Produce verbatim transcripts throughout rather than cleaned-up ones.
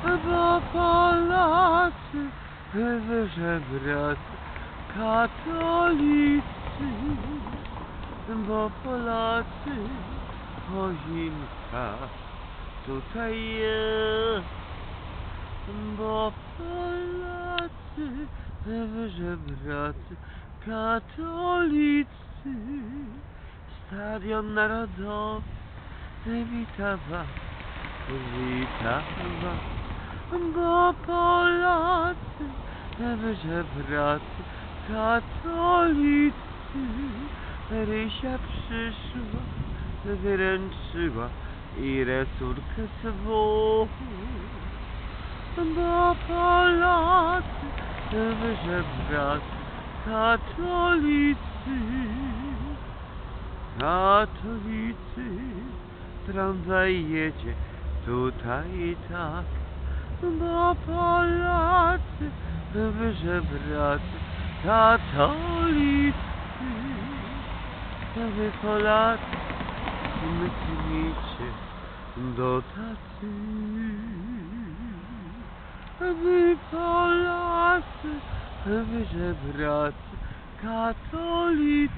bo Polacy, wyżebracy, katolicy, bo Polacy, choinka tutaj jest, bo Polacy, wyżebracy, katolicy, Stadion Narodowy wita was, wita was, bo Polacy, wyżebracy, katolicy, Rysia przyszła, wyręczyła i resurkę swą, bo Polacy, wyżebracy, katolicy, katolicy, tramwaj jedzie tutaj tak, bo Polacy, wyżebracy, katolicy, wy Polacy, myślicie do tacy, wy Polacy, wyżebracy, katolicy,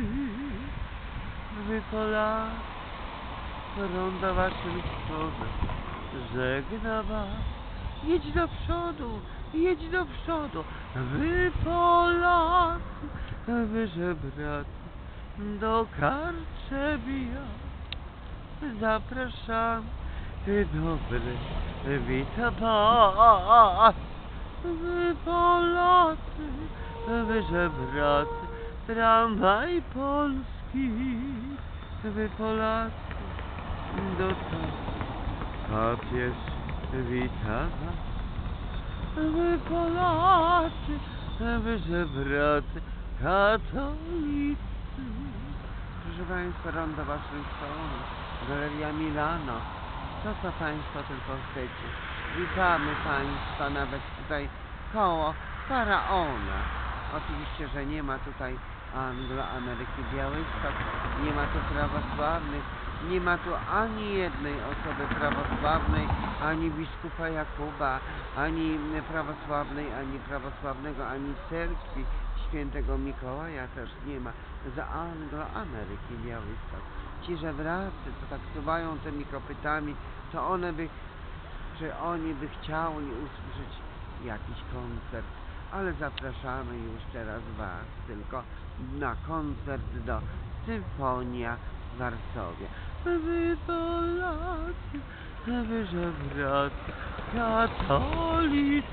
wy Polacy, ronda waszym przodem żegna was. Jedź do przodu, jedź do przodu, wy Polacy, wyżebracy, do Karczewia zapraszam, dobry, witam was, wy Polacy, wyżebracy, tramwaj polski, wy Polacy, do tak, papież wita was, wy Polacy, wyżebracy, katolicy. Proszę Państwa, rondo waszym stołom, Galeria Milano, to co Państwo tylko chcecie. Witamy Państwa nawet tutaj koło Faraona. Oczywiście, że nie ma tutaj Anglo-Ameryki Białystok, nie ma tu prawosławnych, nie ma tu ani jednej osoby prawosławnej, ani biskupa Jakuba, ani prawosławnej, ani prawosławnego, ani cerkwi świętego Mikołaja też nie ma z Anglo-Ameryki Białystok. Ci żebracy, co tak suwają tymi kopytami, to one by, czy oni by chciały usłyszeć jakiś koncert, ale zapraszamy już teraz was tylko na koncert do Symfonia w Warszawie. Wy Polacy, wy żebracy, katolicy,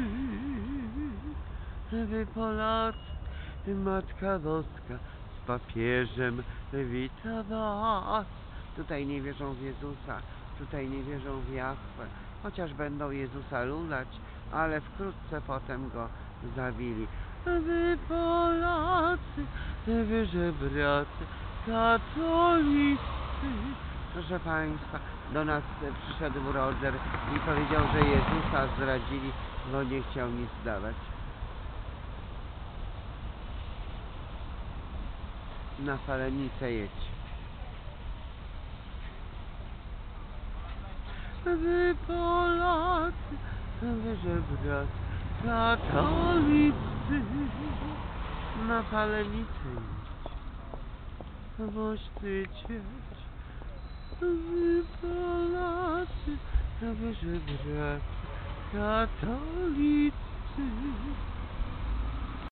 wy Polacy, Matka Boska z papieżem wita was. Tutaj nie wierzą w Jezusa, tutaj nie wierzą w Jahwe, chociaż będą Jezusa lulać, ale wkrótce potem go zabili. Wy Polacy, wy żebracy, katolicy. Proszę Państwa, do nas przyszedł Roger i powiedział, że Jezusa zdradzili, bo nie chciał nic dawać. Na Falenicę jedź. Wy Polacy, wy żebracy, katolicy, na Falenicę jedź. Boś ty cieć, wy Polacy, wy żebracy, katolicy.